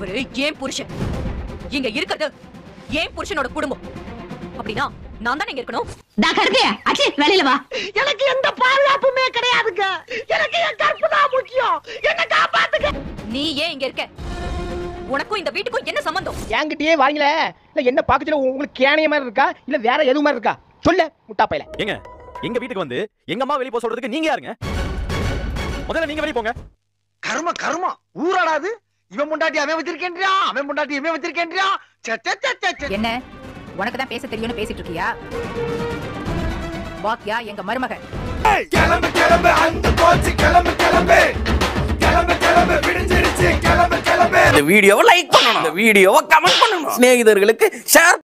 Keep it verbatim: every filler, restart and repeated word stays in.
இவரு ஏன் புருஷன், இங்க இருக்கிறது ஏன் புருஷனோட குடும்பம். அப்படின்னா நான் தானே இங்க இருக்கணும். வெளியில வா. எனக்கு எந்த பாதுகாப்புமே கிடையாதுங்க. எனக்கு என் கற்பு தான் முக்கியம். என்ன காப்பாத்துங்க. நீ ஏன் இங்க இருக்க? உனக்கும் இந்த வீட்டுக்கும் என்ன சம்பந்தம்? என்கிட்டயே வாங்கல. இல்ல என்ன பாக்கத்துல உங்களுக்கு கேணைய மாதிரி இருக்கா இல்ல வேற எதுவும் மாதிரி இருக்கா? சொல்ல முட்டா பையல. ஏங்க எங்க வீட்டுக்கு வந்து எங்க அம்மா வெளிய போக சொல்றதுக்கு நீங்க யாருங்க? முதல்ல நீங்க வெளிய போங்க. கர்ம கர்ம ஊராடாது. இவன் முண்டாட்டி அவன் வச்சிருக்கேன்றியா, அவன் முண்டாட்டி இவன் வச்சிருக்கேன்றியா. என்ன உனக்கு தான் பேச தெரியும்னு பேசிட்டு இருக்கியா? பாக்கியா எங்க மருமகன். கிளம்பு கிளம்பு அந்த போச்சு கிளம்பு கிளம்பு கிளம்பு கிளம்பு விடிஞ்சிருச்சு கிளம்பு கிளம்பு. இந்த வீடியோவை லைக் பண்ணணும், இந்த வீடியோவை கமெண்ட் பண்ணணும், சிநேகிதர்களுக்கு ஷேர்